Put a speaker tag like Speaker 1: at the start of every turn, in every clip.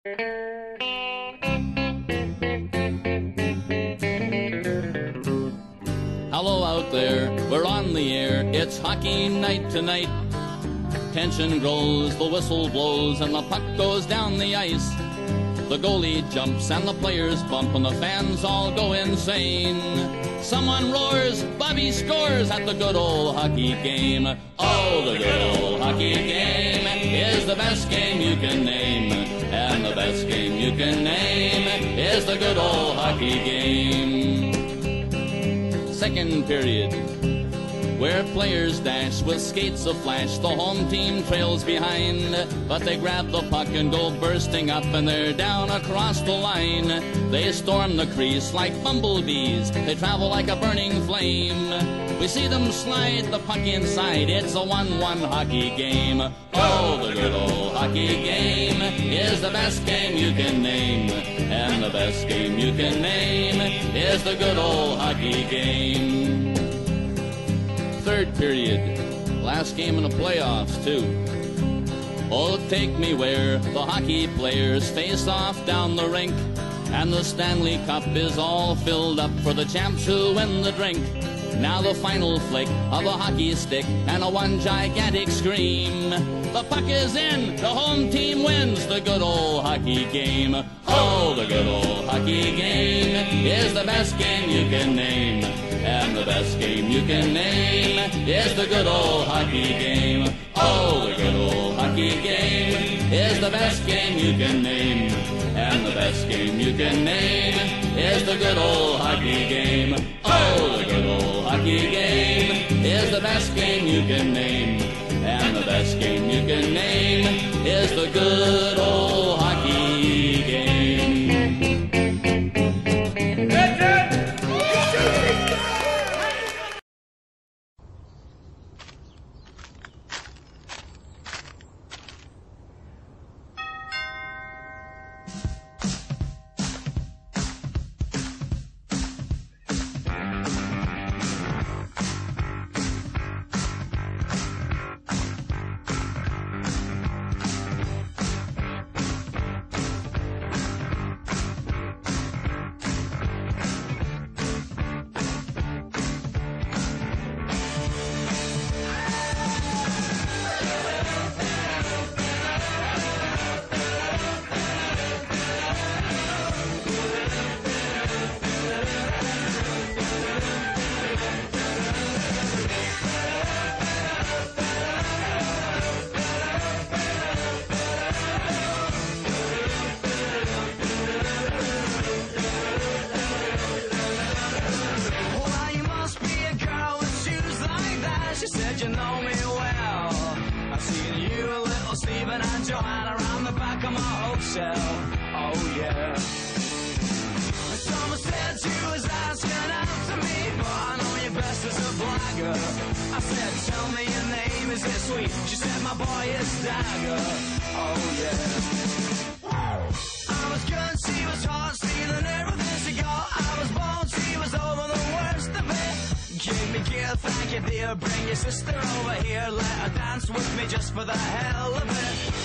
Speaker 1: Hello out there, we're on the air, it's hockey night tonight. Tension grows, the whistle blows, and the puck goes down the ice. The goalie jumps and the players bump and the fans all go insane. Someone roars, Bobby scores at the good old hockey game. Oh, the good old hockey game is the best game you can name. And the best game you can name is the good old hockey game. Second period, where players dash with skates aflash. The home team trails behind, but they grab the puck and go bursting up, and they're down across the line. They storm the crease like bumblebees, they travel like a burning flame. We see them slide the puck inside, it's a 1-1 hockey game. Oh, the good old hockey game is the best game you can name. And the best game you can name is the good old hockey game. Third period, last game in the playoffs too. Oh, take me where the hockey players face off down the rink, and the Stanley Cup is all filled up for the champs who win the drink. Now the final flick of a hockey stick and a one gigantic scream. The puck is in, the home team wins the good old hockey game. Oh, the good old hockey game is the best game you can name. And the best game you can name is the good old hockey game. Oh, the good old hockey game is the best game you can name. And the best game you can name is the good old hockey game. Oh, the good old hockey game is the best game you can name. And the best game you can name is the good old hockey game.
Speaker 2: She said you know me well. I've seen you and little Stephen and Joanna around the back of my hotel. Oh yeah. Someone said you was asking out to me, but I know you best as a blagger. I said, tell me your name, is it sweet? She said, my boy is Dagger. Oh yeah. I was good, she was hot, stealing everything she got. I was born, she was over the worst of it. Give me gear, thank you dear. Bring your sister over here, let her dance with me just for the hell of it.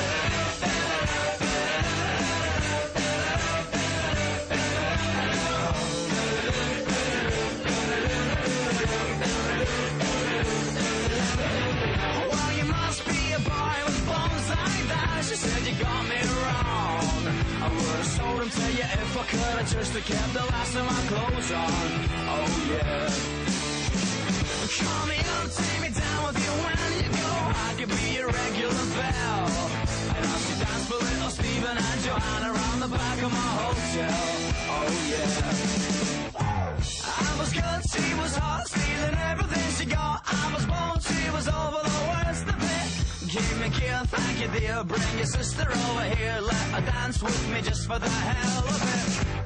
Speaker 2: Well, you must be a boy with bones like that. She said you got me wrong. I would have sold them to you if I could. I just have kept the last of my clothes on. Oh yeah. Call me up, take me down with you when you go. I could be your regular belle. I'd ask you dance for little Stephen and Joanna around the back of my hotel. Oh yeah. I was good, she was hot, stealing everything she got. I was born, she was over the worst of it. Give me gear, thank you dear. Bring your sister over here, let her dance with me just for the hell of it.